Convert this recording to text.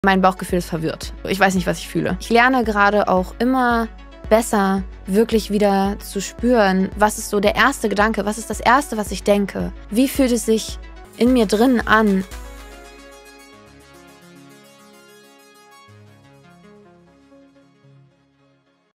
Mein Bauchgefühl ist verwirrt. Ich weiß nicht, was ich fühle. Ich lerne gerade auch immer besser, wirklich wieder zu spüren, was ist so der erste Gedanke, was ist das Erste, was ich denke? Wie fühlt es sich in mir drin an,